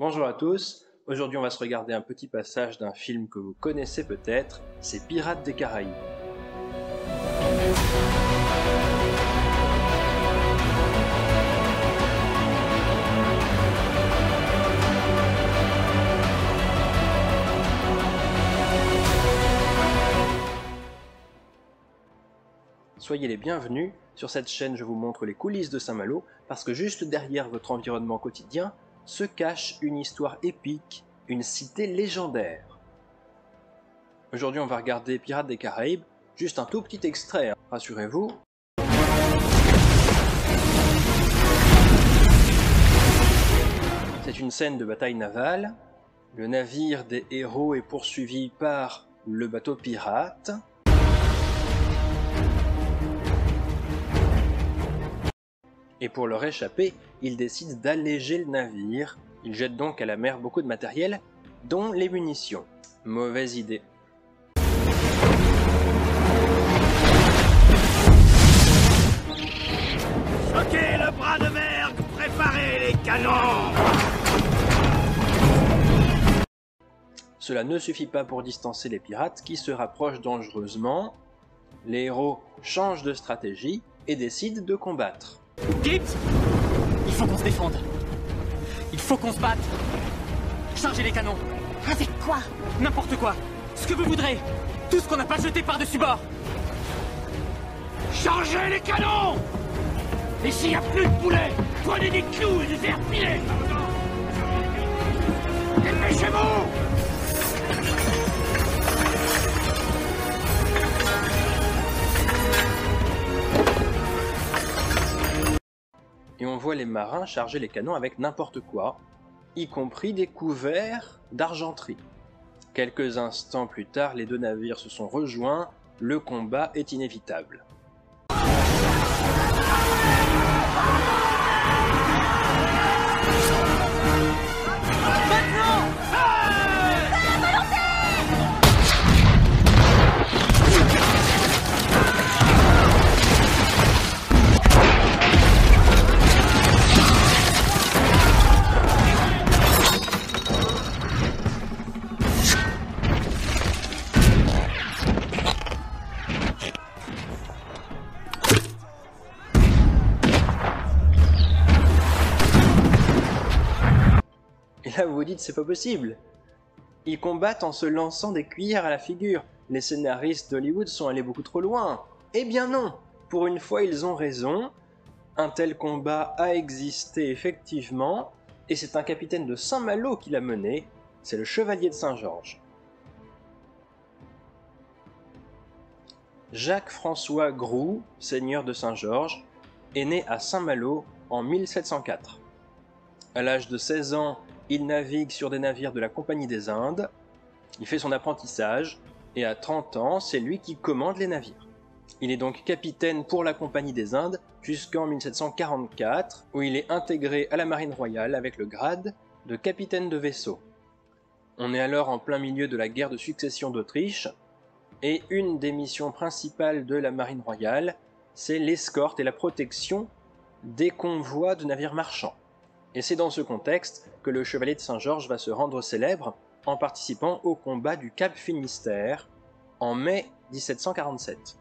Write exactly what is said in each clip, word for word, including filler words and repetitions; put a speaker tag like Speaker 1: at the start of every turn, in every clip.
Speaker 1: Bonjour à tous, aujourd'hui on va se regarder un petit passage d'un film que vous connaissez peut-être, c'est Pirates des Caraïbes. Soyez les bienvenus, sur cette chaîne je vous montre les coulisses de Saint-Malo parce que juste derrière votre environnement quotidien se cache une histoire épique, une cité légendaire. Aujourd'hui on va regarder Pirates des Caraïbes, juste un tout petit extrait, hein, rassurez-vous. C'est une scène de bataille navale, le navire des héros est poursuivi par le bateau pirate. Et pour leur échapper, ils décident d'alléger le navire. Ils jettent donc à la mer beaucoup de matériel, dont les munitions. Mauvaise idée.
Speaker 2: Choquez le bras de mer, préparez les canons!
Speaker 1: Cela ne suffit pas pour distancer les pirates qui se rapprochent dangereusement. Les héros changent de stratégie et décident de combattre.
Speaker 3: Gibbs, il faut qu'on se défende. Il faut qu'on se batte. Chargez les canons.
Speaker 4: Avec quoi?
Speaker 3: N'importe quoi. Ce que vous voudrez. Tout ce qu'on n'a pas jeté par-dessus bord.
Speaker 2: Chargez les canons! Et s'il n'y a plus de poulet, prenez des clous et des verres pilés! Dépêchez-vous!
Speaker 1: Et on voit les marins charger les canons avec n'importe quoi, y compris des couverts d'argenterie. Quelques instants plus tard, les deux navires se sont rejoints, le combat est inévitable. Et là vous vous dites c'est pas possible. Ils combattent en se lançant des cuillères à la figure. Les scénaristes d'Hollywood sont allés beaucoup trop loin. Eh bien non, pour une fois ils ont raison. Un tel combat a existé effectivement, et c'est un capitaine de Saint-Malo qui l'a mené, c'est le chevalier de Saint-Georges. Jacques-François Groux, seigneur de Saint-Georges, est né à Saint-Malo en mille sept cent quatre. À l'âge de seize ans, il navigue sur des navires de la Compagnie des Indes, il fait son apprentissage, et à trente ans, c'est lui qui commande les navires. Il est donc capitaine pour la Compagnie des Indes jusqu'en mille sept cent quarante-quatre, où il est intégré à la Marine royale avec le grade de capitaine de vaisseau. On est alors en plein milieu de la guerre de succession d'Autriche, et une des missions principales de la Marine royale, c'est l'escorte et la protection des convois de navires marchands. Et c'est dans ce contexte que le chevalier de Saint-Georges va se rendre célèbre en participant au combat du Cap Finistère en mai mille sept cent quarante-sept.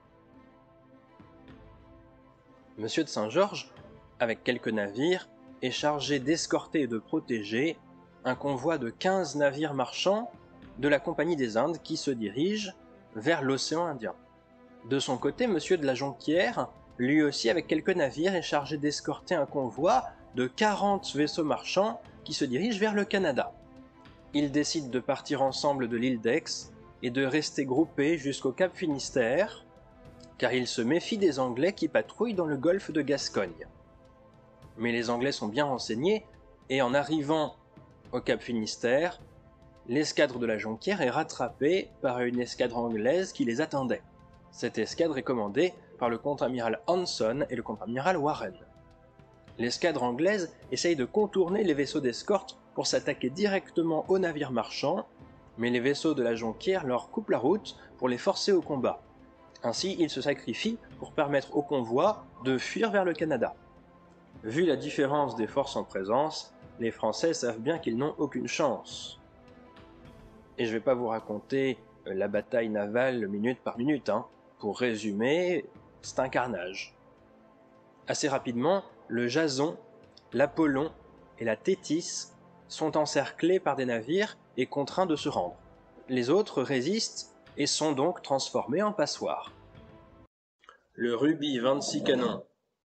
Speaker 1: Monsieur de Saint-Georges, avec quelques navires, est chargé d'escorter et de protéger un convoi de quinze navires marchands de la Compagnie des Indes qui se dirige vers l'océan Indien. De son côté, Monsieur de la Jonquière, lui aussi avec quelques navires, est chargé d'escorter un convoi de quarante vaisseaux marchands qui se dirigent vers le Canada. Ils décident de partir ensemble de l'île d'Aix et de rester groupés jusqu'au Cap Finistère, car ils se méfient des Anglais qui patrouillent dans le golfe de Gascogne. Mais les Anglais sont bien renseignés, et en arrivant au Cap Finistère, l'escadre de la Jonquière est rattrapée par une escadre anglaise qui les attendait. Cette escadre est commandée par le contre-amiral Hanson et le contre-amiral Warren. L'escadre anglaise essaye de contourner les vaisseaux d'escorte pour s'attaquer directement aux navires marchands, mais les vaisseaux de la Jonquière leur coupent la route pour les forcer au combat. Ainsi, ils se sacrifient pour permettre au convoi de fuir vers le Canada. Vu la différence des forces en présence, les Français savent bien qu'ils n'ont aucune chance. Et je vais pas vous raconter la bataille navale minute par minute, hein. Pour résumer, c'est un carnage. Assez rapidement, le Jason, l'Apollon et la Thétis sont encerclés par des navires et contraints de se rendre. Les autres résistent et sont donc transformés en passoires. Le rubis, vingt-six canons.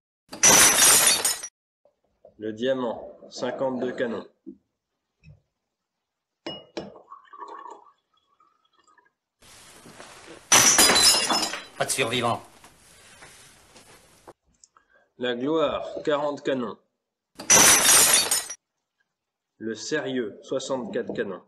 Speaker 1: Le diamant, cinquante-deux canons.
Speaker 2: Pas de survivants.
Speaker 1: La gloire, quarante canons. Le sérieux, soixante-quatre canons.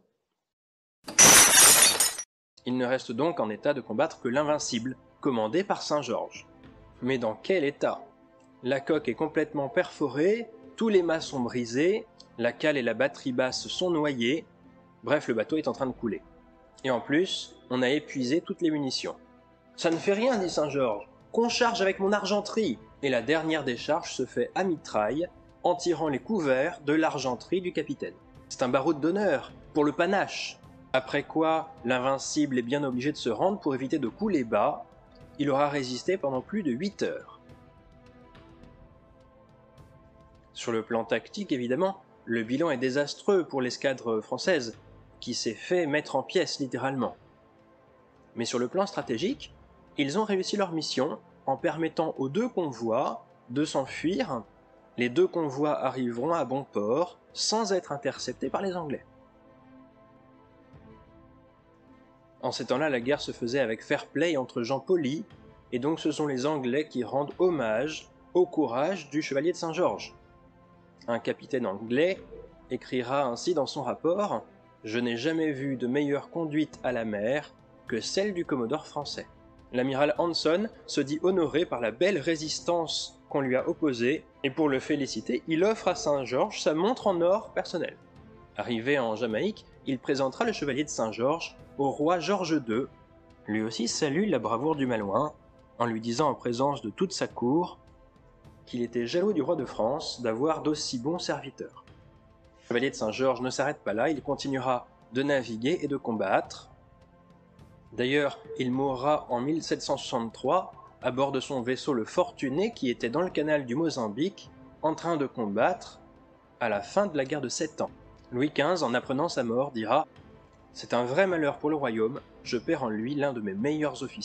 Speaker 1: Il ne reste donc en état de combattre que l'invincible, commandé par Saint-Georges. Mais dans quel état? La coque est complètement perforée, tous les mâts sont brisés, la cale et la batterie basse sont noyées, bref, le bateau est en train de couler. Et en plus, on a épuisé toutes les munitions. Ça ne fait rien, dit Saint-Georges, qu'on charge avec mon argenterie. Et la dernière décharge se fait à mitraille, en tirant les couverts de l'argenterie du capitaine. C'est un baroud d'honneur, pour le panache. Après quoi, l'invincible est bien obligé de se rendre pour éviter de couler bas. Il aura résisté pendant plus de huit heures. Sur le plan tactique, évidemment, le bilan est désastreux pour l'escadre française, qui s'est fait mettre en pièces littéralement. Mais sur le plan stratégique, ils ont réussi leur mission en permettant aux deux convois de s'enfuir. Les deux convois arriveront à bon port sans être interceptés par les Anglais. En ces temps-là, la guerre se faisait avec fair play entre gens polis, et donc ce sont les Anglais qui rendent hommage au courage du chevalier de Saint-Georges. Un capitaine anglais écrira ainsi dans son rapport « Je n'ai jamais vu de meilleure conduite à la mer que celle du commodore français ». L'amiral Hanson se dit honoré par la belle résistance qu'on lui a opposée, et pour le féliciter, il offre à Saint-Georges sa montre en or personnelle. Arrivé en Jamaïque, il présentera le chevalier de Saint-Georges au roi Georges deux. Lui aussi salue la bravoure du Malouin, en lui disant en présence de toute sa cour qu'il était jaloux du roi de France d'avoir d'aussi bons serviteurs. Le chevalier de Saint-Georges ne s'arrête pas là, il continuera de naviguer et de combattre. D'ailleurs, il mourra en mille sept cent soixante-trois à bord de son vaisseau le Fortuné qui était dans le canal du Mozambique en train de combattre à la fin de la guerre de Sept Ans. Louis quinze, en apprenant sa mort, dira « C'est un vrai malheur pour le royaume, je perds en lui l'un de mes meilleurs officiers. »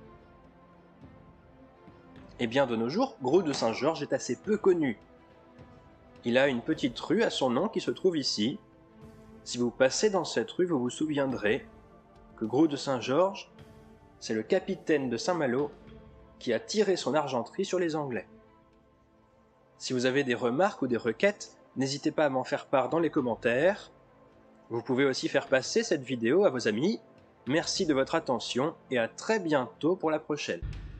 Speaker 1: Et bien de nos jours, Gros de Saint-Georges est assez peu connu. Il a une petite rue à son nom qui se trouve ici. Si vous passez dans cette rue, vous vous souviendrez que Gros de Saint-Georges, c'est le capitaine de Saint-Malo qui a tiré son argenterie sur les Anglais. Si vous avez des remarques ou des requêtes, n'hésitez pas à m'en faire part dans les commentaires. Vous pouvez aussi faire passer cette vidéo à vos amis. Merci de votre attention et à très bientôt pour la prochaine.